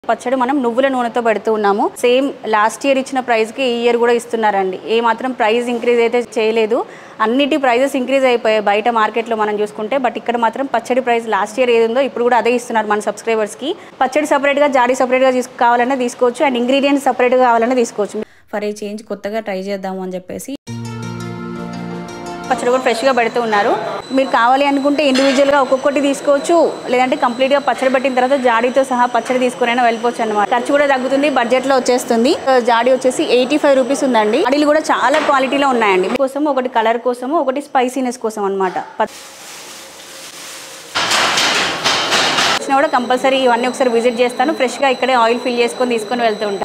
పచ్చడి మనం నువ్వుల నూనెతో పెడుతూ ఉన్నాము. సేమ్ లాస్ట్ ఇయర్ ఇచ్చిన ప్రైస్ కి ఈ ఇయర్ కూడా ఇస్తున్నారండి. ఏ మాత్రం ప్రైస్ ఇంక్రీజ్ అయితే చేయలేదు. అన్నిటి ప్రైజెస్ ఇంక్రీజ్ అయిపోయాయి బయట మార్కెట్లో మనం చూసుకుంటే. బట్ ఇక్కడ మాత్రం పచ్చడి ప్రైస్ లాస్ట్ ఇయర్ ఏది ఉందో ఇప్పుడు కూడా అదే ఇస్తున్నారు మన సబ్స్క్రైబర్స్కి. పచ్చడి సపరేట్గా జాడీ సపరేట్గా కావాలన్నా తీసుకోవచ్చు, అండ్ ఇంగ్రీడియంట్స్ సపరేట్గా కావాలన్నా తీసుకోవచ్చు. ఫర్ ఏ చేంజ్ కొత్తగా ట్రై చేద్దాము అని చెప్పేసి పచ్చడి కూడా ఫ్రెష్గా పెడుతూ ఉన్నారు. మీరు కావాలి అనుకుంటే ఇండివిజువల్గా ఒక్కొక్కటి తీసుకోవచ్చు, లేదంటే కంప్లీట్గా పచ్చడి పెట్టిన తర్వాత జాడీతో సహా పచ్చడి తీసుకురైనా వెళ్ళిపోవచ్చు అనమాట. ఖర్చు కూడా తగ్గుతుంది, బడ్జెట్లో వచ్చేస్తుంది. జాడీ వచ్చేసి 85 రూపీస్ ఉందండి. జాడీలు కూడా చాలా క్వాలిటీలో ఉన్నాయండి. కోసం ఒకటి కలర్ కోసము, ఒకటి స్పైసీనెస్ కోసం అనమాట. వచ్చినా కూడా కంపల్సరీ ఇవన్నీ ఒకసారి విజిట్ చేస్తాను. ఫ్రెష్గా ఇక్కడే ఆయిల్ ఫిల్ చేసుకొని తీసుకొని వెళ్తూ ఉంటాను.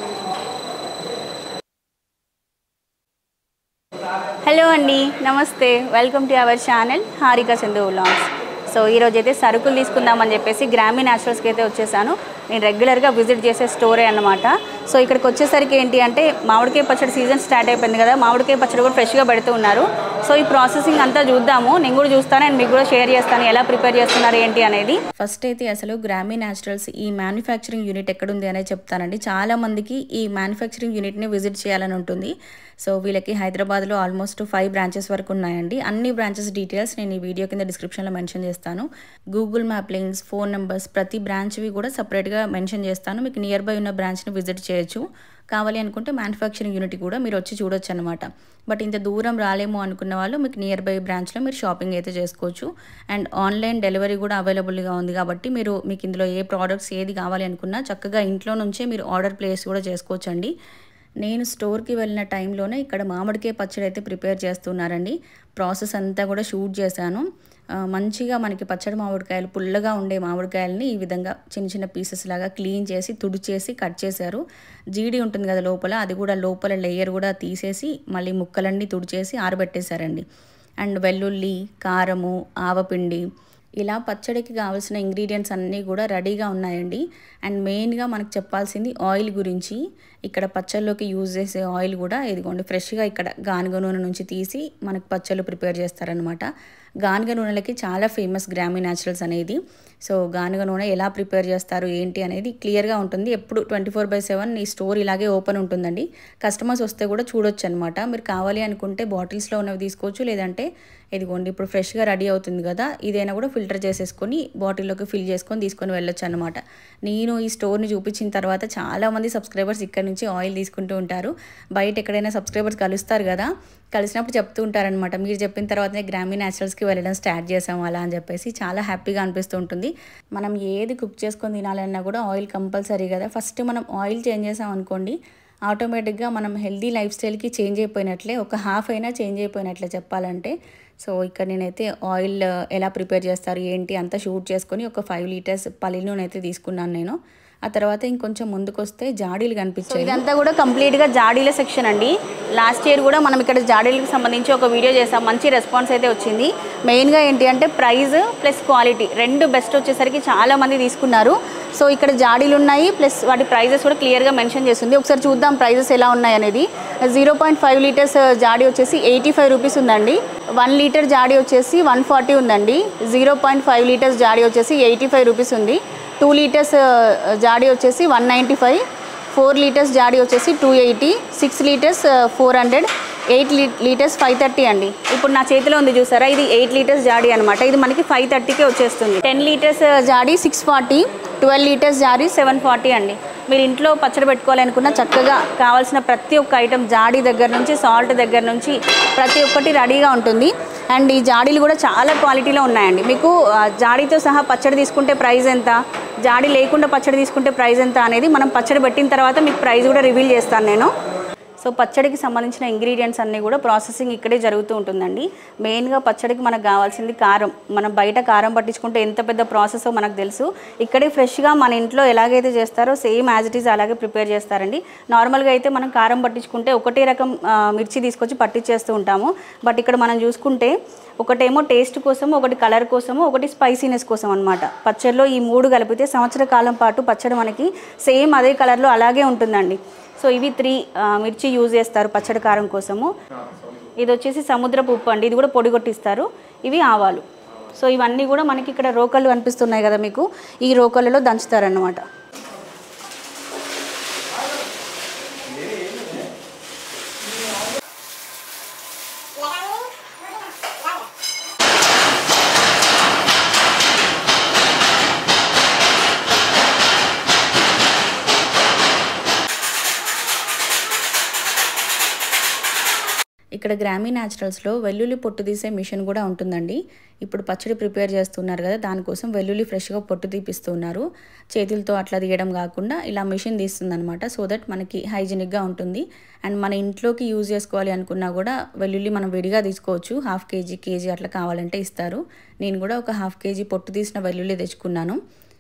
హలో అండి, namaste, welcome to our channel Harika Chandu vlogs. So ఈరోజు అయితే సరుకులు తీసుకుందామని చెప్పేసి గ్రామీ న్యాచురల్స్కి అయితే వచ్చేసాను. నేను రెగ్యులర్గా విజిట్ చేసే స్టోరే అన్నమాట. సో ఇక్కడికి వచ్చేసరికి ఏంటి అంటే మామిడికాయ పచ్చడి సీజన్ స్టార్ట్ అయిపోయింది కదా, మామిడికాయ పచ్చడి కూడా ఫ్రెష్గా పెడుతూ ఉన్నారు. సో ఈ ప్రాసెసింగ్ అంతా చూద్దాము, నేను కూడా చూస్తాను అండ్ మీకు కూడా షేర్ చేస్తాను ఎలా ప్రిపేర్ చేస్తున్నారు ఏంటి అనేది. ఫస్ట్ అయితే అసలు గ్రామీ న్యాచురల్స్ ఈ మ్యానుఫ్యాక్చరింగ్ యూనిట్ ఎక్కడుంది అనేది చెప్తానండి. చాలా మందికి ఈ మ్యానుఫ్యాక్చరింగ్ యూనిట్ని విజిట్ చేయాలని ఉంటుంది. సో వీళ్ళకి హైదరాబాద్లో ఆల్మోస్ట్ 5 బ్రాంచెస్ వరకు ఉన్నాయండి. అన్ని బ్రాంచెస్ డీటెయిల్స్ నేను ఈ వీడియో కింద డిస్క్రిప్షన్లో మెన్షన్ చేస్తాను. Google map links, phone numbers, ప్రతి బ్రాంచ్వి కూడా సపరేట్గా మెన్షన్ చేస్తాను. మీకు నియర్ బై ఉన్న బ్రాంచ్ని విజిట్ చేయొచ్చు. కావాలి అనుకుంటే మ్యానుఫ్యాక్చరింగ్ యూనిట్ కూడా మీరు వచ్చి చూడొచ్చు అనమాట. బట్ ఇంత దూరం రాలేమో అనుకున్న వాళ్ళు మీకు నియర్ బై బ్రాంచ్లో మీరు షాపింగ్ అయితే చేసుకోవచ్చు. అండ్ ఆన్లైన్ డెలివరీ కూడా అవైలబుల్గా ఉంది కాబట్టి మీకు ఇందులో ఏ ప్రోడక్ట్స్ ఏది కావాలి అనుకున్నా చక్కగా ఇంట్లో నుంచే మీరు ఆర్డర్ ప్లేస్ కూడా చేసుకోవచ్చు అండి. నేను స్టోర్కి వెళ్ళిన టైంలోనే ఇక్కడ మామిడికాయ పచ్చడి అయితే ప్రిపేర్ చేస్తున్నారండి. ప్రాసెస్ అంతా కూడా షూట్ చేశాను. మంచిగా మనకి పచ్చడి మామిడికాయలు, పుల్లగా ఉండే మామిడికాయలని ఈ విధంగా చిన్న చిన్న పీసెస్ లాగా క్లీన్ చేసి తుడిచేసి కట్ చేశారు. జీడి ఉంటుంది కదా లోపల, అది కూడా లోపల లేయర్ కూడా తీసేసి మళ్ళీ ముక్కలన్నీ తుడిచేసి ఆరబెట్టేశారండి. అండ్ వెల్లుల్లి, కారము, ఆవపిండి, ఇలా పచ్చడికి కావాల్సిన ఇంగ్రీడియంట్స్ అన్నీ కూడా రెడీగా ఉన్నాయండి. అండ్ మెయిన్గా మనకు చెప్పాల్సింది ఆయిల్ గురించి. ఇక్కడ పచ్చళ్ళలోకి యూజ్ చేసే ఆయిల్ కూడా ఇదిగోండి ఫ్రెష్గా ఇక్కడ గానుగ నూనె నుంచి తీసి మనకు పచ్చళ్ళు ప్రిపేర్ చేస్తారనమాట. గానుగ నూనెలకి చాలా ఫేమస్ గ్రామీ న్యాచురల్స్ అనేది. సో గానుగ నూనె ఎలా ప్రిపేర్ చేస్తారు ఏంటి అనేది క్లియర్గా ఉంటుంది. ఎప్పుడు 24/7 ఈ స్టోర్ ఇలాగే ఓపెన్ ఉంటుందండి. కస్టమర్స్ వస్తే కూడా చూడొచ్చు అనమాట. మీరు కావాలి అనుకుంటే బాటిల్స్లో ఉన్నవి తీసుకోవచ్చు, లేదంటే ఇదిగోండి ఇప్పుడు ఫ్రెష్గా రెడీ అవుతుంది కదా, ఇదైనా కూడా ఫిల్టర్ చేసేసుకొని బాటిల్లోకి ఫిల్ చేసుకొని తీసుకొని వెళ్ళొచ్చు అనమాట. నేను ఈ స్టోర్ని చూపించిన తర్వాత చాలామంది సబ్స్క్రైబర్స్ ఇక్కడ నుంచి ఆయిల్ తీసుకుంటూ ఉంటారు. బయట ఎక్కడైనా సబ్స్క్రైబర్స్ కలుస్తారు కదా, కలిసినప్పుడు చెప్తూ ఉంటారనమాట, మీరు చెప్పిన తర్వాతనే గ్రామీ న్యాచురల్స్కి వెళ్ళడం స్టార్ట్ చేసాము అలా అని చెప్పేసి. చాలా హ్యాపీగా అనిపిస్తూ ఉంటుంది. మనం ఏది కుక్ చేసుకొని తినాలన్నా కూడా ఆయిల్ కంపల్సరీ కదా. ఫస్ట్ మనం ఆయిల్ చేంజ్ చేసాం అనుకోండి, ఆటోమేటిక్గా మనం హెల్దీ లైఫ్ స్టైల్కి చేంజ్ అయిపోయినట్లే, ఒక హాఫ్ అయినా చేంజ్ అయిపోయినట్లే చెప్పాలంటే. సో ఇక్కడ నేనైతే ఆయిల్ ఎలా ప్రిపేర్ చేస్తారు ఏంటి అంతా షూట్ చేసుకొని ఒక 5 లీటర్స్ పల్లి నూనె అయితే తీసుకున్నాను నేను. ఆ తర్వాత ఇంకొంచెం ముందుకు వస్తే జాడీలు కనిపించాయి. ఇదంతా కూడా కంప్లీట్గా జాడీల సెక్షన్ అండి. లాస్ట్ ఇయర్ కూడా మనం ఇక్కడ జాడీలకు సంబంధించి ఒక వీడియో చేసాం, మంచి రెస్పాన్స్ అయితే వచ్చింది. మెయిన్గా ఏంటి అంటే ప్రైస్ ప్లస్ క్వాలిటీ రెండు బెస్ట్ వచ్చేసరికి చాలామంది తీసుకున్నారు. సో ఇక్కడ జాడీలు ఉన్నాయి, ప్లస్ వాటి ప్రైజెస్ కూడా క్లియర్గా మెన్షన్ చేస్తుంది. ఒకసారి చూద్దాం ప్రైజెస్ ఎలా ఉన్నాయి అనేది. 0.5 లీటర్స్ జాడీ వచ్చేసి 85 రూపీస్ ఉందండి. 1 లీటర్ జాడీ వచ్చేసి 140 ఉందండి. 0.5 లీటర్స్ జాడీ వచ్చేసి 85 రూపీస్ ఉంది. 2 లీటర్స్ జాడీ వచ్చేసి 195, 4 లీటర్స్ జాడీ వచ్చేసి 280, 6 లీటర్స్ 400, 8 లీటర్స్ 530 అండి. ఇప్పుడు నా చేతిలో ఉంది చూసారా, ఇది 8 లీటర్స్ జాడీ అనమాట. ఇది మనకి 530కే వచ్చేస్తుంది. 10 లీటర్స్ జాడీ 640, 12 లీటర్స్ జాడీ 740 అండి. మీరు ఇంట్లో పచ్చడి పెట్టుకోవాలనుకున్న చక్కగా కావాల్సిన ప్రతి ఒక్క ఐటెం జాడీ దగ్గర నుంచి సాల్ట్ దగ్గర నుంచి ప్రతి ఒక్కటి రెడీగా ఉంటుంది. అండ్ ఈ జాడీలు కూడా చాలా క్వాలిటీలో ఉన్నాయండి. మీకు జాడీతో సహా పచ్చడి తీసుకుంటే ప్రైస్ ఎంత, జాడీ లేకుండా పచ్చడి తీసుకుంటే ప్రైస్ ఎంత అనేది మనం పచ్చడి పెట్టిన తర్వాత మీకు ప్రైస్ కూడా రివీల్ చేస్తాను నేను. సో పచ్చడికి సంబంధించిన ఇంగ్రీడియంట్స్ అన్నీ కూడా ప్రాసెసింగ్ ఇక్కడే జరుగుతూ ఉంటుందండి. మెయిన్గా పచ్చడికి మనకు కావాల్సింది కారం. మనం బయట కారం పట్టించుకుంటే ఎంత పెద్ద ప్రాసెసో మనకు తెలుసు. ఇక్కడే ఫ్రెష్గా మన ఇంట్లో ఎలాగైతే చేస్తారో సేమ్ యాజ్ ఇట్ ఈజ్ అలాగే ప్రిపేర్ చేస్తారండి. నార్మల్గా అయితే మనం కారం పట్టించుకుంటే ఒకటే రకం మిర్చి తీసుకొచ్చి పట్టించేస్తూ ఉంటాము. బట్ ఇక్కడ మనం చూసుకుంటే ఒకటేమో టేస్ట్ కోసము, ఒకటి కలర్ కోసము, ఒకటి స్పైసీనెస్ కోసం అనమాట. పచ్చడిలో ఈ 3 కలిపితే సంవత్సర కాలం పాటు పచ్చడి మనకి సేమ్ అదే కలర్లో అలాగే ఉంటుందండి. సో ఇవి 3 మిర్చి యూజ్ చేస్తారు పచ్చడి కారం కోసము. ఇది వచ్చేసి సముద్రపు ఉప్పు అండి, ఇది కూడా పొడి కొట్టిస్తారు. ఇవి ఆవాలు. సో ఇవన్నీ కూడా మనకి ఇక్కడ రోకళ్ళు కనిపిస్తున్నాయి కదా మీకు, ఈ రోకళ్ళలో దంచుతారన్నమాట. ఇక్కడ గ్రామీ న్యాచురల్స్లో వెల్లుల్లి పొట్టు తీసే మిషన్ కూడా ఉంటుందండి. ఇప్పుడు పచ్చడి ప్రిపేర్ చేస్తున్నారు కదా, దానికోసం వెల్లుల్లి ఫ్రెష్గా పొట్టు తీపిస్తున్నారు. చేతులతో అట్లా తీయడం కాకుండా ఇలా మిషన్ తీస్తుందనమాట. సో దట్ మనకి హైజీనిక్గా ఉంటుంది. అండ్ మన ఇంట్లోకి యూజ్ చేసుకోవాలి అనుకున్నా కూడా వెల్లుల్లి మనం విడిగా తీసుకోవచ్చు. 1/2 kg కేజీ అట్లా కావాలంటే ఇస్తారు. నేను కూడా ఒక 1/2 kg పొట్టు తీసిన వెల్లుల్లి తెచ్చుకున్నాను.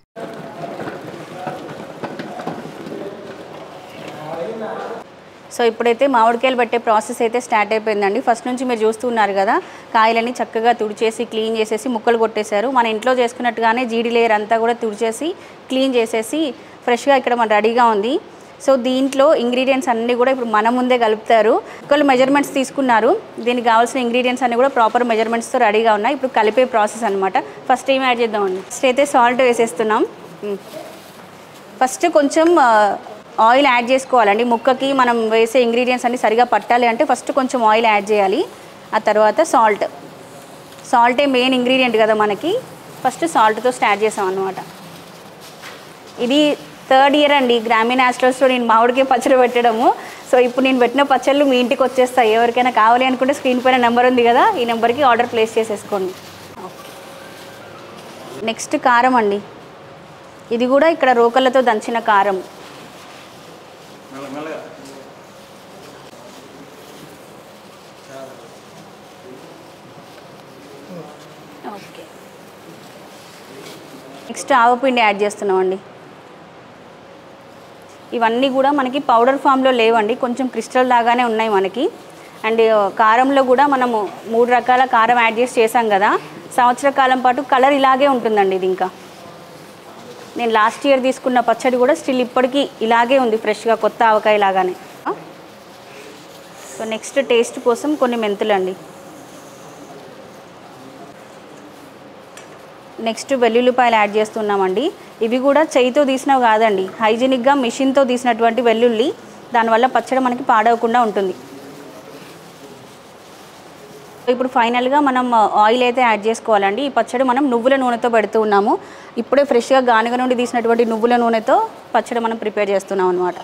సో ఇప్పుడైతే మామిడికాయలు పట్టే ప్రాసెస్ అయితే స్టార్ట్ అయిపోయిందండి. ఫస్ట్ నుంచి మీరు చూస్తున్నారు కదా, కాయలని చక్కగా తుడిచేసి క్లీన్ చేసేసి ముక్కలు కొట్టేశారు. మన ఇంట్లో చేసుకున్నట్టుగానే జీడి లేయర్ అంతా కూడా తుడిచేసి క్లీన్ చేసేసి ఫ్రెష్గా ఇక్కడ మన రెడీగా ఉంది. సో దీంట్లో ఇంగ్రీడియంట్స్ అన్నీ కూడా ఇప్పుడు మన ముందే కలుపుతారు. ఒకళ్ళు మెజర్మెంట్స్ తీసుకున్నారు. దీనికి కావాల్సిన ఇంగ్రీడియంట్స్ అన్నీ కూడా ప్రాపర్ మెజర్మెంట్స్తో రెడీగా ఉన్నాయి. ఇప్పుడు కలిపే ప్రాసెస్ అనమాట. ఫస్ట్ ఏం యాడ్ చేద్దామండి? ఫస్ట్ అయితే సాల్ట్ వేసేస్తున్నాం. ఫస్ట్ కొంచెం ఆయిల్ యాడ్ చేసుకోవాలండి. ముక్కకి మనం వేసే ఇంగ్రీడియంట్స్ అన్నీ సరిగా పట్టాలి అంటే ఫస్ట్ కొంచెం ఆయిల్ యాడ్ చేయాలి. ఆ తర్వాత సాల్టే మెయిన్ ఇంగ్రీడియంట్ కదా మనకి. ఫస్ట్ సాల్ట్తో స్టార్ట్ చేసాం అన్నమాట. ఇది 3rd ఇయర్ అండి గ్రామీ న్యాచురల్స్లో నేను మామిడికాయ పచ్చడి పెట్టడము. సో ఇప్పుడు నేను పెట్టిన పచ్చళ్ళు మీ ఇంటికి వచ్చేస్తాయి. ఎవరికైనా కావాలి అనుకుంటే స్క్రీన్ పైన నెంబర్ ఉంది కదా, ఈ నెంబర్కి ఆర్డర్ ప్లేస్ చేసేసుకోండి. నెక్స్ట్ కారం అండి. ఇది కూడా ఇక్కడ రోకళ్ళతో దంచిన కారం. ఓకే, నెక్స్ట్ ఆవపిండి యాడ్ చేస్తున్నామండి. ఇవన్నీ కూడా మనకి పౌడర్ ఫామ్లో లేవండి, కొంచెం క్రిస్టల్ లాగానే ఉన్నాయి మనకి. అండ్ కారంలో కూడా మనము 3 రకాల కారం యాడ్ చేసాం కదా, సంవత్సర కాలం పాటు కలర్ ఇలాగే ఉంటుందండి. ఇది ఇంకా నేను లాస్ట్ ఇయర్ తీసుకున్న పచ్చడి కూడా స్టిల్ ఇప్పటికీ ఇలాగే ఉంది, ఫ్రెష్గా కొత్త ఆవకాయ లాగానే. సో నెక్స్ట్ టేస్ట్ కోసం కొన్ని మెంతులండి. నెక్స్ట్ వెల్లుల్లిపాయలు యాడ్ చేస్తున్నామండి. ఇవి కూడా చేయితో తీసినవి కాదండి, హైజీనిక్గా మిషన్తో తీసినటువంటి వెల్లుల్లి. దానివల్ల పచ్చడి మనకి పాడవకుండా ఉంటుంది. ఇప్పుడు ఫైనల్గా మనం ఆయిల్ అయితే యాడ్ చేసుకోవాలండి. ఈ పచ్చడి మనం నువ్వుల నూనెతో పెడుతూ ఉన్నాము. ఇప్పుడే ఫ్రెష్గా గానుగ నుండి తీసినటువంటి నువ్వుల నూనెతో పచ్చడి మనం ప్రిపేర్ చేస్తున్నాం అన్నమాట.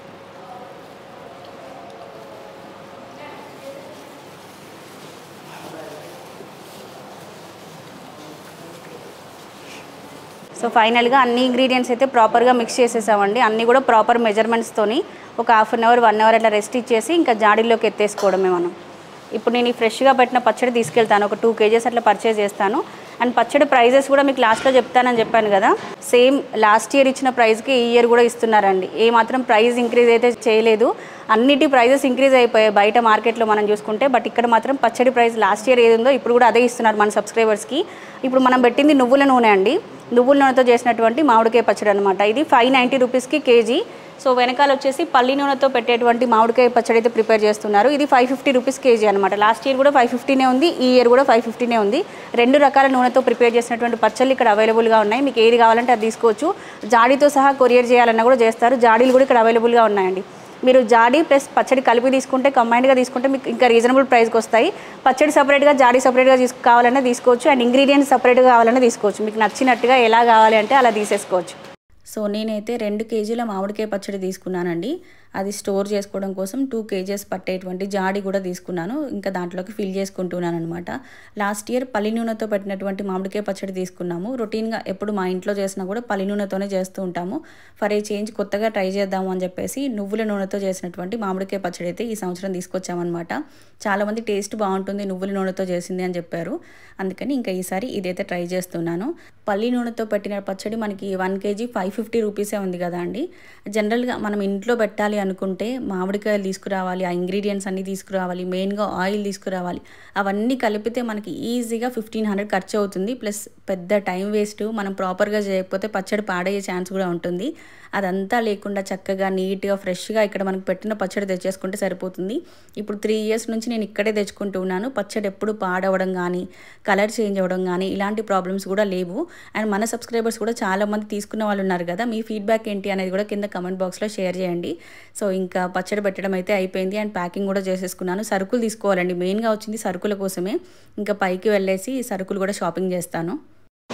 సో ఫైనల్గా అన్ని ఇంగ్రీడియంట్స్ అయితే ప్రాపర్గా మిక్స్ చేసేసామండి. అన్నీ కూడా ప్రాపర్ మెజర్మెంట్స్తోని ఒక 1/2 అవర్ 1 అవర్ అట్లా రెస్ట్ ఇచ్చేసి ఇంకా జాడీలోకి ఎత్తేసుకోవడమే మనం. ఇప్పుడు నేను ఈ ఫ్రెష్గా పెట్టిన పచ్చడి తీసుకెళ్తాను, ఒక 2 kgs అట్లా పర్చేజ్ చేస్తాను. అండ్ పచ్చడి ప్రైజెస్ కూడా మీకు లాస్ట్లో చెప్తానని చెప్పాను కదా, సేమ్ లాస్ట్ ఇయర్ ఇచ్చిన ప్రైస్కి ఈ ఇయర్ కూడా ఇస్తున్నారండి. ఏ మాత్రం ప్రైస్ ఇంక్రీజ్ అయితే చేయలేదు. అన్నిటి ప్రైజెస్ ఇంక్రీజ్ అయిపోయాయి బయట మార్కెట్లో మనం చూసుకుంటే. బట్ ఇక్కడ మాత్రం పచ్చడి ప్రైస్ లాస్ట్ ఇయర్ ఏది ఉందో ఇప్పుడు కూడా అదే ఇస్తున్నారు మన సబ్స్క్రైబర్స్కి. ఇప్పుడు మనం పెట్టింది నువ్వుల నూనె అండి. నువ్వుల నూనెతో చేసినటువంటి మామిడికాయ పచ్చడి అనమాట. ఇది 590 రూపీస్కి కేజీ. సో వెనకాల వచ్చేసి పల్లి నూనెతో పెట్టేటువంటి మామిడికాయ పచ్చడి అయితే ప్రిపేర్ చేస్తున్నారు. ఇది 550 రూపీస్ కేజీ అనమాట. లాస్ట్ ఇయర్ కూడా 550నే ఉంది, ఈ ఇయర్ కూడా 550నే ఉంది. 2 రకాల నూనెతో ప్రిపేర్ చేసినటువంటి పచ్చళ్ళు ఇక్కడ అవైలబుల్గా ఉన్నాయి. మీకు ఏది కావాలంటే అది తీసుకోవచ్చు. జాడీతో సహా కొరియర్ చేయాలన్నా కూడా చేస్తారు. జాడీలు కూడా ఇక్కడ అవైలబుల్గా ఉన్నాయండి. మీరు జాడీ ప్లస్ పచ్చడి కలిపి తీసుకుంటే, కంబైన్డ్గా తీసుకుంటే మీకు ఇంకా రీజనబుల్ ప్రైస్కి వస్తాయి. పచ్చడి సపరేట్గా, జాడీ సపరేట్గా కావాలన్నా తీసుకోవచ్చు. అండ్ ఇంగ్రీడియంట్స్ సపరేట్గా కావాలన్నా తీసుకోవచ్చు. మీకు నచ్చినట్టుగా ఎలా కావాలి అంటే అలా తీసేసుకోవచ్చు. సో నేనైతే 2 kgల మామిడికాయ పచ్చడి తీసుకున్నానండి. అది స్టోర్ చేసుకోవడం కోసం 2 kgs పట్టేటువంటి జాడి కూడా తీసుకున్నాను. ఇంకా దాంట్లోకి ఫిల్ చేసుకుంటున్నాను అనమాట. లాస్ట్ ఇయర్ పల్లి నూనెతో పెట్టినటువంటి మామిడికాయ పచ్చడి తీసుకున్నాము. రొటీన్గా ఎప్పుడు మా ఇంట్లో చేసినా కూడా పల్లి నూనెతోనే చేస్తూ ఉంటాము. ఫర్ ఏ చేంజ్ కొత్తగా ట్రై చేద్దాము అని చెప్పేసి నువ్వుల నూనెతో చేసినటువంటి మామిడికాయ పచ్చడి అయితే ఈ సంవత్సరం తీసుకొచ్చామన్నమాట. చాలామంది టేస్ట్ బాగుంటుంది నువ్వుల నూనెతో చేసింది అని చెప్పారు. అందుకని ఇంకా ఈసారి ఇదైతే ట్రై చేస్తున్నాను. పల్లి నూనెతో పెట్టిన పచ్చడి మనకి 1 kg 550 రూపీసే ఉంది కదా అండి. జనరల్గా మనం ఇంట్లో పెట్టాలి అనుకుంటే మామిడికాయలు తీసుకురావాలి, ఆ ఇంగ్రీడియంట్స్ అన్నీ తీసుకురావాలి, మెయిన్గా ఆయిల్ తీసుకురావాలి. అవన్నీ కలిపితే మనకి ఈజీగా 1500 ఖర్చు అవుతుంది. ప్లస్ పెద్ద టైం వేస్ట్. మనం ప్రాపర్గా చేయకపోతే పచ్చడి పాడయ్యే ఛాన్స్ కూడా ఉంటుంది. అదంతా లేకుండా చక్కగా నీట్గా ఫ్రెష్గా ఇక్కడ మనకు పెట్టిన పచ్చడి తెచ్చేసుకుంటే సరిపోతుంది. ఇప్పుడు 3 years నుంచి నేను ఇక్కడే తెచ్చుకుంటూ ఉన్నాను. పచ్చడి ఎప్పుడు పాడవడం కానీ, కలర్ చేంజ్ అవ్వడం కానీ ఇలాంటి ప్రాబ్లమ్స్ కూడా లేవు. అండ్ మన సబ్స్క్రైబర్స్ కూడా చాలామంది తీసుకున్న వాళ్ళు ఉన్నారు కదా, మీ ఫీడ్బ్యాక్ ఏంటి అనేది కూడా కింద కమెంట్ బాక్స్లో షేర్ చేయండి. సో ఇంకా పచ్చడి పెట్టడం అయితే అయిపోయింది. అండ్ ప్యాకింగ్ కూడా చేసేసుకున్నాను. సరుకులు తీసుకోవాలండి, మెయిన్గా వచ్చింది సరుకుల కోసమే. ఇంకా పైకి వెళ్ళేసి సరుకులు కూడా షాపింగ్ చేస్తాను.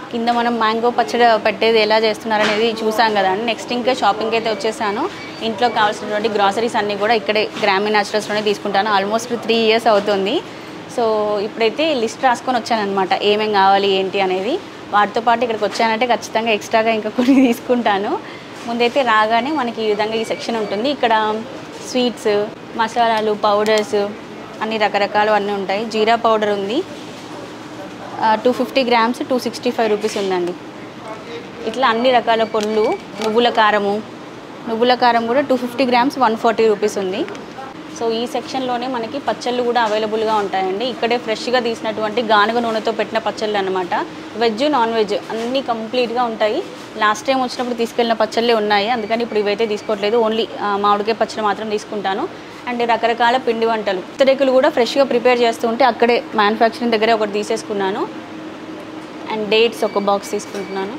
కింద మనం మ్యాంగో పచ్చడి పెట్టేది ఎలా చేస్తున్నారనేది చూసాం కదా అండి. నెక్స్ట్ ఇంకా షాపింగ్కి అయితే వచ్చేసాను. ఇంట్లో కావాల్సినటువంటి గ్రాసరీస్ అన్నీ కూడా ఇక్కడే గ్రామీ న్యాచురల్స్లోనే తీసుకుంటాను. ఆల్మోస్ట్ 3 years అవుతుంది. సో ఇప్పుడైతే లిస్ట్ రాసుకొని వచ్చానమాట, ఏమేం కావాలి ఏంటి అనేది. వాటితో పాటు ఇక్కడికి వచ్చానంటే ఖచ్చితంగా ఎక్స్ట్రాగా ఇంకా కొన్ని తీసుకుంటాను. ముందైతే రాగానే మనకి ఈ విధంగా ఈ సెక్షన్ ఉంటుంది. ఇక్కడ స్వీట్స్, మసాలాలు, పౌడర్స్ అన్ని రకరకాలు అన్నీ ఉంటాయి. జీరా పౌడర్ ఉంది, 250 grams 265 rupees ఉందండి. ఇట్లా అన్ని రకాల పొళ్ళు, నువ్వుల కారం కూడా 250 grams 140 rupees ఉంది. సో ఈ సెక్షన్లోనే మనకి పచ్చళ్ళు కూడా అవైలబుల్గా ఉంటాయండి. ఇక్కడే ఫ్రెష్గా తీసినటువంటి గానుగ నూనెతో పెట్టిన పచ్చళ్ళు అనమాట. వెజ్, నాన్ వెజ్ అన్నీ కంప్లీట్గా ఉంటాయి. లాస్ట్ టైం వచ్చినప్పుడు తీసుకెళ్ళిన పచ్చళ్ళే ఉన్నాయి, అందుకని ఇప్పుడు ఇవైతే తీసుకోవట్లేదు. ఓన్లీ మామిడికాయ పచ్చడి మాత్రం తీసుకుంటాను. అండ్ రకరకాల పిండి వంటలు, పూతరేకులు కూడా ఫ్రెష్గా ప్రిపేర్ చేస్తూ ఉంటే అక్కడే మ్యానుఫ్యాక్చరింగ్ దగ్గరే ఒకటి తీసేసుకున్నాను. అండ్ డేట్స్ ఒక బాక్స్ తీసుకుంటున్నాను.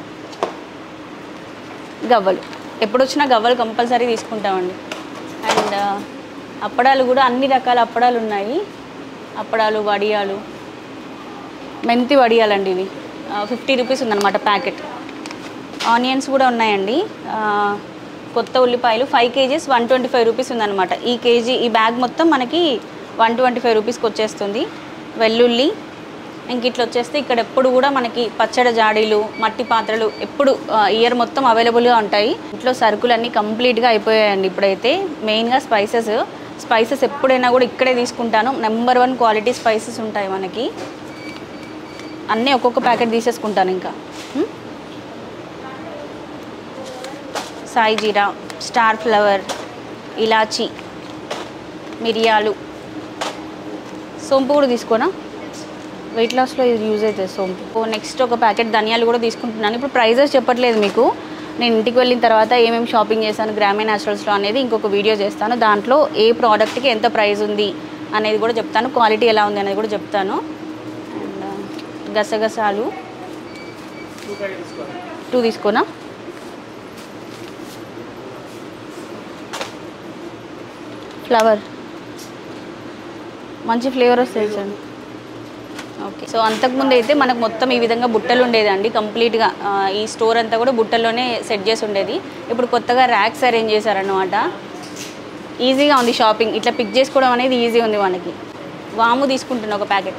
గవ్వలు, ఎప్పుడు వచ్చినా గవ్వలు కంపల్సరీ తీసుకుంటామండి. అండ్ అప్పడాలు కూడా అన్ని రకాల అప్పడాలు ఉన్నాయి. అప్పడాలు, వడియాలు, మెంతి వడియాలండి. ఇవి 50 rupees ఉందన్నమాట ప్యాకెట్. ఆనియన్స్ కూడా ఉన్నాయండి. కొత్త ఉల్లిపాయలు 5 kgs 125 rupees ఉందన్నమాట. ఈ బ్యాగ్ మొత్తం మనకి 125 rupeesకి వచ్చేస్తుంది. వెల్లుల్లి, ఇంక ఇట్లా వచ్చేస్తే ఇక్కడ ఎప్పుడు కూడా మనకి పచ్చడి జాడీలు, మట్టి పాత్రలు ఎప్పుడు ఇయర్ మొత్తం అవైలబుల్గా ఉంటాయి. ఇంట్లో సరుకులన్నీ కంప్లీట్గా అయిపోయాయండి. ఇప్పుడైతే మెయిన్గా స్పైసెస్ ఎప్పుడైనా కూడా ఇక్కడే తీసుకుంటాను. నెంబర్ 1 క్వాలిటీ స్పైసెస్ ఉంటాయి మనకి. అన్నీ ఒక్కొక్క ప్యాకెట్ తీసేసుకుంటాను. ఇంకా సాయి జీరా, స్టార్ ఫ్లవర్, ఇలాచి, మిరియాలు, సోంపు కూడా తీసుకోనా, వెయిట్ లాస్లో ఇది యూజ్ అవుతుంది సోంపు. నెక్స్ట్ ఒక ప్యాకెట్ ధనియాలు కూడా తీసుకుంటున్నాను. ఇప్పుడు ప్రైజెస్ చెప్పట్లేదు మీకు, నేను ఇంటికి వెళ్ళిన తర్వాత ఏమేమి షాపింగ్ చేశాను గ్రామీ న్యాచురల్స్లో అనేది ఇంకొక వీడియో చేస్తాను. దాంట్లో ఏ ప్రోడక్ట్కి ఎంత ప్రైస్ ఉంది అనేది కూడా చెప్తాను, క్వాలిటీ ఎలా ఉంది అనేది కూడా చెప్తాను. అండ్ గసగసాలు 2 తీసుకోనా, ఫ్లవర్ మంచి ఫ్లేవర్ వస్తుంది సార్. ఓకే, సో అంతకుముందు అయితే మనకు మొత్తం ఈ విధంగా బుట్టలు ఉండేదండి. కంప్లీట్గా ఈ స్టోర్ అంతా కూడా బుట్టల్లోనే సెట్ చేసి ఉండేది. ఇప్పుడు కొత్తగా ర్యాక్స్ అరేంజ్ చేశారనమాట. ఈజీగా ఉంది షాపింగ్, ఇట్లా పిక్ చేసుకోవడం అనేది ఈజీ ఉంది మనకి. వాము తీసుకుంటున్నా ఒక ప్యాకెట్.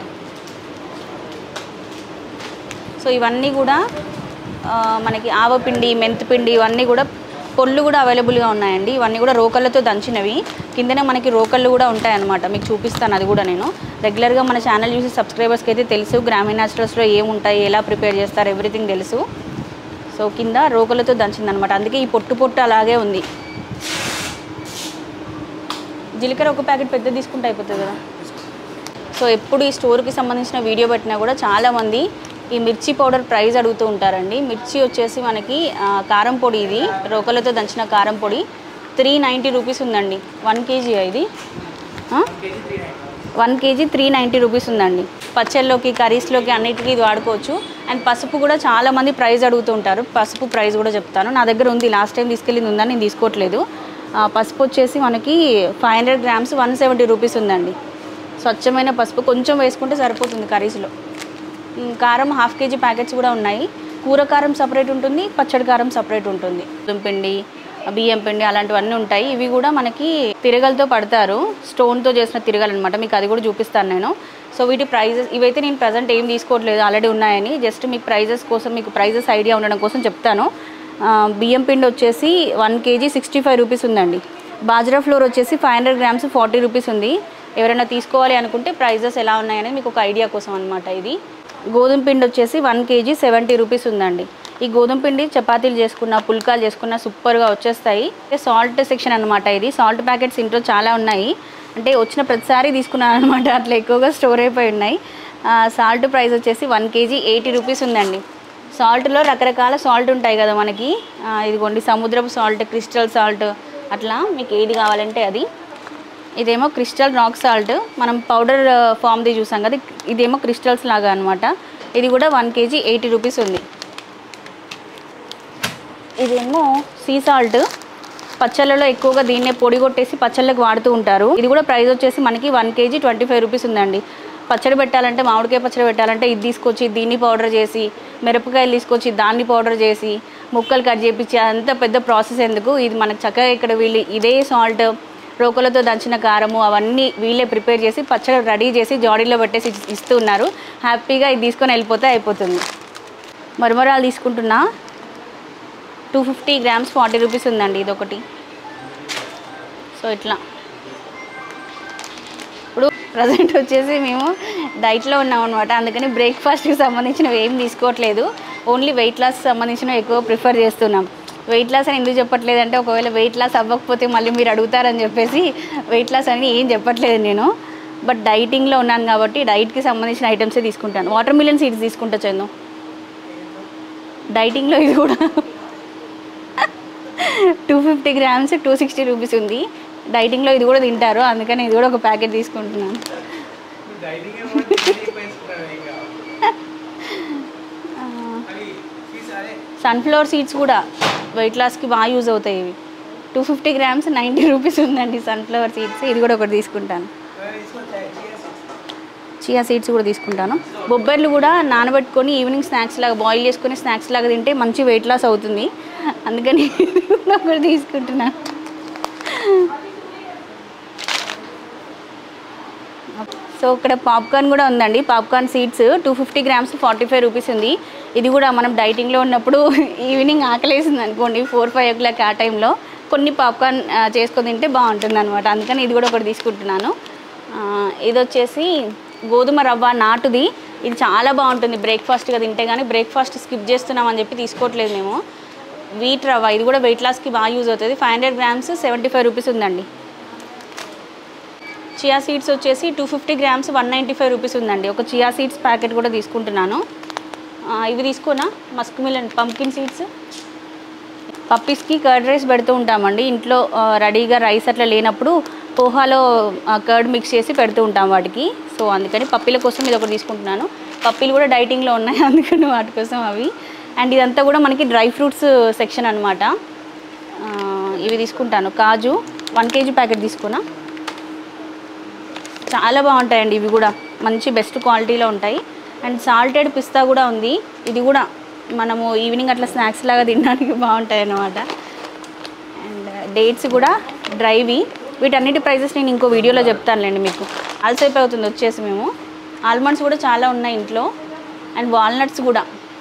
సో ఇవన్నీ కూడా మనకి ఆవపిండి, మెంతిపిండి ఇవన్నీ కూడా, పొళ్ళు కూడా అవైలబుల్గా ఉన్నాయండి. ఇవన్నీ కూడా రోకళ్ళతో దంచినవి. కిందనే మనకి రోకళ్ళు కూడా ఉంటాయన్నమాట, మీకు చూపిస్తాను అది కూడా. నేను రెగ్యులర్గా మన ఛానల్ చూసి సబ్స్క్రైబర్స్కి అయితే తెలుసు గ్రామీ న్యాచురల్స్లో ఏముంటాయి, ఎలా ప్రిపేర్ చేస్తారు, ఎవ్రీథింగ్ తెలుసు. సో కింద రోకళ్ళతో దంచిందనమాట, అందుకే ఈ పొట్టు అలాగే ఉంది. జీలకర్ర ఒక ప్యాకెట్ పెద్ద తీసుకుంటే అయిపోతుంది కదా. సో ఎప్పుడు ఈ స్టోర్కి సంబంధించిన వీడియో పెట్టినా కూడా చాలామంది ఈ మిర్చి పౌడర్ ప్రైస్ అడుగుతూ ఉంటారండి. మిర్చి వచ్చేసి మనకి కారం పొడి, ఇది రోకలతో దంచిన కారం పొడి 390 rupees ఉందండి. 1 kg ఇది 1 kg 390 rupees ఉందండి. పచ్చళ్ళలోకి, కర్రీస్లోకి అన్నిటికీ ఇది వాడుకోవచ్చు. అండ్ పసుపు కూడా చాలామంది ప్రైస్ అడుగుతూ ఉంటారు. పసుపు ప్రైస్ కూడా చెప్తాను. నా దగ్గర ఉంది, లాస్ట్ టైం తీసుకెళ్ళింది ఉందని నేను తీసుకోవట్లేదు. పసుపు వచ్చేసి మనకి 500 grams 170 rupees ఉందండి. స్వచ్ఛమైన పసుపు, కొంచెం వేసుకుంటే సరిపోతుంది కర్రీస్లో. కారం 1/2 kg ప్యాకెట్స్ కూడా ఉన్నాయి. కూర కారం సపరేట్ ఉంటుంది, పచ్చడి కారం సపరేట్ ఉంటుంది. పిండి, బియ్యం పిండి అలాంటివన్నీ ఉంటాయి. ఇవి కూడా మనకి తిరగలతో పడతారు, స్టోన్తో చేసిన తిరగలు అనమాట. మీకు అది కూడా చూపిస్తాను నేను. సో వీటి ప్రైజెస్ ఇవైతే నేను ప్రజెంట్ ఏం తీసుకోవట్లేదు, ఆల్రెడీ ఉన్నాయని. జస్ట్ మీకు ప్రైజెస్ కోసం, మీకు ప్రైజెస్ ఐడియా ఉండడం కోసం చెప్తాను. బియ్యం పిండి వచ్చేసి 1 kg 65 rupees ఉందండి. బాజ్రా ఫ్లోర్ వచ్చేసి 500 grams 40 rupees ఉంది. ఎవరైనా తీసుకోవాలి అనుకుంటే ప్రైజెస్ ఎలా ఉన్నాయనేది మీకు ఒక ఐడియా కోసం అనమాట. ఇది గోధుమ పిండి వచ్చేసి 1 kg 70 rupees ఉందండి. ఈ గోధుమ పిండి చపాతీలు చేసుకున్న, పుల్కాలు చేసుకున్న సూపర్గా వచ్చేస్తాయి. సాల్ట్ సెక్షన్ అనమాట ఇది. సాల్ట్ ప్యాకెట్స్ ఇంట్లో చాలా ఉన్నాయి, అంటే వచ్చిన ప్రతిసారి తీసుకున్నాను అనమాట, అట్లా ఎక్కువగా స్టోర్ అయిపోయి ఉన్నాయి. సాల్ట్ ప్రైస్ వచ్చేసి 1 kg 80 rupees ఉందండి. సాల్ట్లో రకరకాల సాల్ట్ ఉంటాయి కదా మనకి. ఇదిగోండి సముద్రపు సాల్ట్, క్రిస్టల్ సాల్ట్, అట్లా మీకు ఏది కావాలంటే అది. ఇదేమో క్రిస్టల్ రాక్ సాల్ట్, మనం పౌడర్ ఫామ్ది చూసాం కదా, ఇదేమో క్రిస్టల్స్ లాగా అనమాట. ఇది కూడా 1 kg 80 rupees ఉంది. ఇదేమో సీ సాల్ట్, పచ్చళ్ళలో ఎక్కువగా దీన్నే పొడి కొట్టేసి పచ్చళ్ళకి వాడుతూ ఉంటారు. ఇది కూడా ప్రైస్ వచ్చేసి మనకి 1 kg 25 rupees ఉందండి. పచ్చడి పెట్టాలంటే మామిడికాయ పచ్చడి పెట్టాలంటే ఇది తీసుకొచ్చి దీన్ని పౌడర్ చేసి, మిరపకాయలు తీసుకొచ్చి దాన్ని పౌడర్ చేసి, ముక్కలు కట్ చేయించి అంత పెద్ద ప్రాసెస్ ఎందుకు, ఇది మనకు చక్కగా ఇక్కడ వీళ్ళు ఇదే సాల్ట్, రోకలతో దంచిన కారము అవన్నీ వీళ్ళే ప్రిపేర్ చేసి పచ్చడి రెడీ చేసి జాడీలో పెట్టేసి ఇస్తున్నారు. హ్యాపీగా ఇది తీసుకొని వెళ్ళిపోతే అయిపోతుంది. మరమరాలు తీసుకుంటున్నా. 250 grams 40 రూపీస్ ఉందండి ఇదొకటి. సో ఇట్లా ఇప్పుడు ప్రజెంట్ వచ్చేసి మేము డైట్లో ఉన్నాం అనమాట. అందుకని బ్రేక్ఫాస్ట్కి సంబంధించినవి ఏం తీసుకోవట్లేదు. ఓన్లీ వెయిట్ లాస్ సంబంధించినవి ఎక్కువ ప్రిఫర్ చేస్తున్నాం. వెయిట్ లాస్ అని ఎందుకు చెప్పట్లేదు అంటే ఒకవేళ వెయిట్ లాస్ అవ్వకపోతే మళ్ళీ మీరు అడుగుతారని చెప్పేసి వెయిట్ లాస్ అని ఏం చెప్పట్లేదు నేను. బట్ డైటింగ్లో ఉన్నాను కాబట్టి డైట్కి సంబంధించిన ఐటమ్సే తీసుకుంటాను. వాటర్ మిలన్ సీడ్స్ తీసుకుంటా చందు. డైటింగ్లో ఇది కూడా 250 grams 260 రూపీస్ ఉంది. డైటింగ్లో ఇది కూడా తింటారు, అందుకని ఇది కూడా ఒక ప్యాకెట్ తీసుకుంటున్నాను. సన్ఫ్లవర్ సీడ్స్ కూడా వెయిట్ లాస్కి బాగా యూజ్ అవుతాయి. ఇవి 250 grams 90 రూపీస్ ఉందండి సన్ఫ్లవర్ సీడ్స్. ఇది కూడా ఒకటి తీసుకుంటాను. చియా సీడ్స్ కూడా తీసుకుంటాను. బొబ్బర్లు కూడా నానబెట్టుకొని ఈవినింగ్ స్నాక్స్ లాగా బాయిల్ చేసుకొని స్నాక్స్ లాగా తింటే మంచి వెయిట్ లాస్ అవుతుంది. అందుకని ఒకటి తీసుకుంటున్నాను. సో ఇక్కడ పాప్కార్న్ కూడా ఉందండి. పాప్కార్న్ సీడ్స్ 250 grams 45 రూపీస్ ఉంది. ఇది కూడా మనం డైటింగ్లో ఉన్నప్పుడు ఈవినింగ్ ఆకలేసింది అనుకోండి 4-5 o'clock ఆ టైంలో కొన్ని పాప్కార్న్ చేసుకొని తింటే బాగుంటుంది అనమాట. అందుకని ఇది కూడా ఒకటి తీసుకుంటున్నాను. ఇది వచ్చేసి గోధుమ రవ్వ నాటుది. ఇది చాలా బాగుంటుంది బ్రేక్ఫాస్ట్గా తింటే. కానీ బ్రేక్ఫాస్ట్ స్కిప్ చేస్తున్నామని చెప్పి తీసుకోవట్లేదు మేము. వీట్ రవ్వ ఇది కూడా వెయిట్ లాస్కి బాగా యూజ్ అవుతుంది. 500 grams 75 రూపీస్ ఉందండి. చియా సీడ్స్ వచ్చేసి 250 grams 195 రూపీస్ ఉందండి. ఒక చియా సీడ్స్ ప్యాకెట్ కూడా తీసుకుంటున్నాను. ఇవి తీసుకోనా మస్క్ మిలన్ పంకిన్ సీడ్స్. పప్పీస్కి కర్డ్ రైస్ పెడుతూ ఉంటామండి ఇంట్లో. రెడీగా రైస్ అట్లా లేనప్పుడు పోహాలో కర్డ్ మిక్స్ చేసి పెడుతూ ఉంటాం వాటికి. సో అందుకని పప్పీల కోసం ఇది ఒకటి తీసుకుంటున్నాను. పప్పీలు కూడా డైటింగ్లో ఉన్నాయి, అందుకని వాటి కోసం అవి. అండ్ ఇదంతా కూడా మనకి డ్రై ఫ్రూట్స్ సెక్షన్ అనమాట. ఇవి తీసుకుంటాను. కాజు 1 kg ప్యాకెట్ తీసుకున్నా. చాలా బాగుంటాయండి ఇవి కూడా, మంచి బెస్ట్ క్వాలిటీలో ఉంటాయి. అండ్ సాల్టెడ్ పిస్తా కూడా ఉంది. ఇది కూడా మనము ఈవినింగ్ అట్లా స్నాక్స్ లాగా తినడానికి బాగుంటాయి అన్నమాట. అండ్ డేట్స్ కూడా డ్రైవి. వీటన్నిటి ప్రైజెస్ నేను ఇంకో వీడియోలో చెప్తానులేండి మీకు. ఆల్సైప్ అవుతుంది వచ్చేసి మేము. ఆల్మండ్స్ కూడా చాలా ఉన్నాయి ఇంట్లో. అండ్ వాల్నట్స్ కూడా.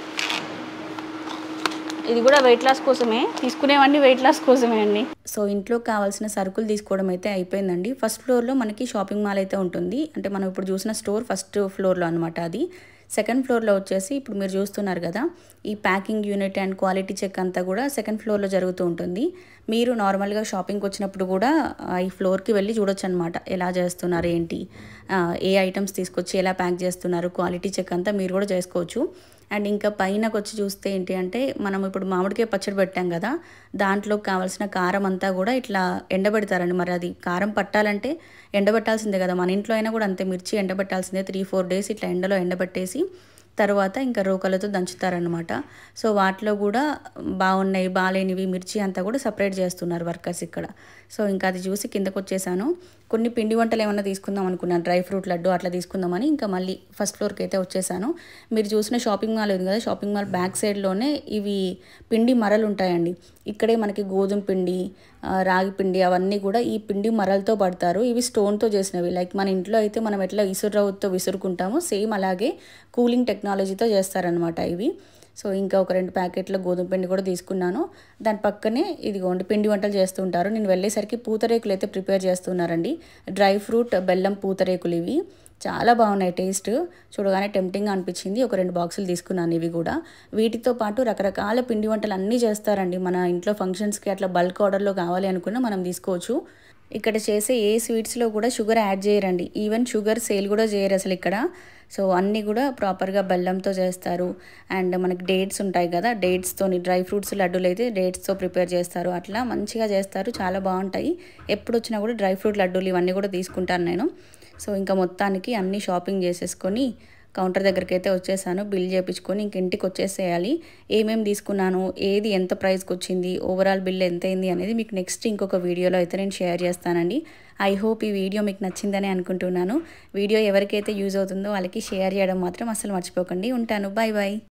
ఇది కూడా వెయిట్ లాస్ కోసమే తీసుకునేవన్నీ, వెయిట్ లాస్ కోసమే అండి. సో ఇంట్లో కావాల్సిన సరుకులు తీసుకోవడం అయితే అయిపోయిందండి. ఫస్ట్ ఫ్లోర్లో మనకి షాపింగ్ మాల్ అయితే ఉంటుంది. అంటే మనం ఇప్పుడు చూసిన స్టోర్ ఫస్ట్ ఫ్లోర్లో అనమాట. అది సెకండ్ ఫ్లోర్లో వచ్చేసి ఇప్పుడు మీరు చూస్తున్నారు కదా, ఈ packing unit and quality check అంతా కూడా సెకండ్ ఫ్లోర్లో జరుగుతూ ఉంటుంది. మీరు నార్మల్గా షాపింగ్కి వచ్చినప్పుడు కూడా ఈ ఫ్లోర్కి వెళ్ళి చూడొచ్చు అనమాట. ఎలా చేస్తున్నారు ఏంటి, ఏ ఐటమ్స్ తీసుకొచ్చి ఎలా ప్యాక్ చేస్తున్నారు, క్వాలిటీ చెక్ అంతా మీరు కూడా చేసుకోవచ్చు. అండ్ ఇంకా పైనకు వచ్చి చూస్తే ఏంటి అంటే, మనం ఇప్పుడు మామిడికాయ పచ్చడి పెట్టాం కదా, దాంట్లో కావాల్సిన కారం అంతా కూడా ఇట్లా ఎండబెడతారండి. మరి అది కారం పట్టాలంటే ఎండబెట్టాల్సిందే కదా. మన ఇంట్లో అయినా కూడా అంతే, మిర్చి ఎండబెట్టాల్సిందే. 3-4 days ఇట్లా ఎండలో ఎండబెట్టేసి తర్వాత ఇంకా రోకలతో దంచుతారనమాట. సో వాటిలో కూడా బాగున్నాయి బాగాలేనివి మిర్చి అంతా కూడా సపరేట్ చేస్తున్నారు వర్కర్స్ ఇక్కడ. సో ఇంకా అది చూసి కిందకు వచ్చేసాను. కొన్ని పిండి వంటలు ఏమన్నా తీసుకుందాం అనుకున్నాను, డ్రై ఫ్రూట్ లడ్డు అట్లా తీసుకుందామని ఇంకా మళ్ళీ ఫస్ట్ ఫ్లోర్కి అయితే వచ్చేసాను. మీరు చూసిన షాపింగ్ మాల్ ఉంది కదా, షాపింగ్ మాల్ బ్యాక్ సైడ్లోనే ఇవి పిండి మరలు ఉంటాయండి. ఇక్కడే మనకి గోధుమ పిండి, రాగి పిండి అవన్నీ కూడా ఈ పిండి మరలతో పడతారు. ఇవి స్టోన్తో చేసినవి. లైక్ మన ఇంట్లో అయితే మనం ఎట్లా విసురుతో విసురుకుంటామో సేమ్ అలాగే కూలింగ్ టెక్నాలజీతో చేస్తారనమాట ఇవి. సో ఇంకా ఒక 2 ప్యాకెట్ల గోధుమ పిండి కూడా తీసుకున్నాను. దాని పక్కనే ఇదిగోండి పిండి వంటలు చేస్తుంటారు. నేను వెళ్ళేసరికి పూతరేకులు అయితే ప్రిపేర్ చేస్తున్నారండి. డ్రై ఫ్రూట్ బెల్లం పూతరేకులు ఇవి చాలా బాగున్నాయి. టేస్ట్ చూడగానే టెంప్టింగ్ అనిపించింది. ఒక 2 బాక్సులు తీసుకున్నాను. ఇవి కూడా వీటితో పాటు రకరకాల పిండి వంటలు అన్నీ చేస్తారండి. మన ఇంట్లో ఫంక్షన్స్కి అట్లా బల్క్ ఆర్డర్లో కావాలి అనుకున్నా మనం తీసుకోవచ్చు. ఇక్కడ చేసే ఏ స్వీట్స్లో కూడా షుగర్ యాడ్ చేయరండి. ఈవెన్ షుగర్ సేల్ కూడా చేయరు అసలు ఇక్కడ. సో అన్నీ కూడా ప్రాపర్గా బెల్లంతో చేస్తారు. అండ్ మనకి డేట్స్ ఉంటాయి కదా, డేట్స్తోని డ్రై ఫ్రూట్స్ లడ్డూలు అయితే డేట్స్తో ప్రిపేర్ చేస్తారు. అట్లా మంచిగా చేస్తారు, చాలా బాగుంటాయి. ఎప్పుడు వచ్చినా కూడా డ్రై ఫ్రూట్ లడ్డూలు ఇవన్నీ కూడా తీసుకుంటాను నేను. సో ఇంకా మొత్తానికి అన్నీ షాపింగ్ చేసేసుకొని కౌంటర్ దగ్గరికి అయితే వచ్చేసాను. బిల్ చేయించుకొని ఇంక ఇంటికి వచ్చేసేయాలి. ఏమేమి తీసుకున్నాను, ఏది ఎంత ప్రైస్కి వచ్చింది, ఓవరాల్ బిల్ ఎంత అయింది అనేది మీకు నెక్స్ట్ ఇంకొక వీడియోలో అయితే నేను షేర్ చేస్తానండి. ఐ హోప్ ఈ వీడియో మీకు నచ్చిందని అనుకుంటున్నాను. వీడియో ఎవరికైతే యూజ్ అవుతుందో వాళ్ళకి షేర్ చేయడం మాత్రం అసలు మర్చిపోకండి. ఉంటాను. Bye bye.